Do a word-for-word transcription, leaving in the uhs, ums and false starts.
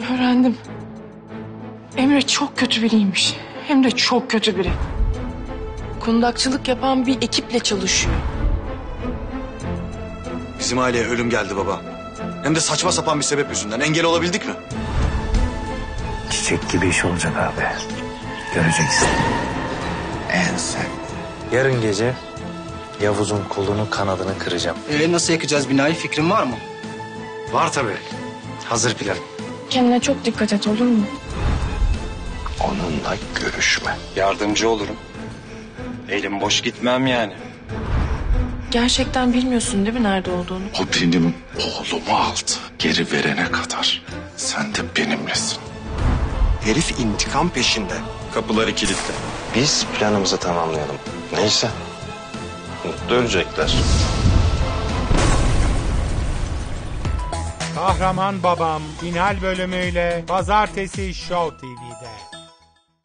Öğrendim. Emre çok kötü biriymiş. Hem de çok kötü biri. Kundakçılık yapan bir ekiple çalışıyor. Bizim aileye ölüm geldi baba. Hem de saçma sapan bir sebep yüzünden. Engel olabildik mi? Çiçek gibi iş olacak abi. Göreceksin. Ense. Yarın gece Yavuz'un kolunu kanadını kıracağım. Ee, nasıl yakacağız binayı, fikrin var mı? Var tabii. Hazır plan. Kendine çok dikkat et, olur mu? Onunla görüşme. Yardımcı olurum. Elim boş gitmem yani. Gerçekten bilmiyorsun değil mi nerede olduğunu? O benim oğlumu aldı. Geri verene kadar sen de benimlesin. Herif intikam peşinde. Kapıları kilitli. Biz planımızı tamamlayalım. Neyse. Mutlu ölecekler. Kahraman Babam final bölümüyle Pazartesi Show T V'de.